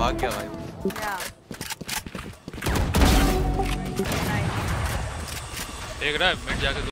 भाग गया भाई। देख रहा है मिड जाके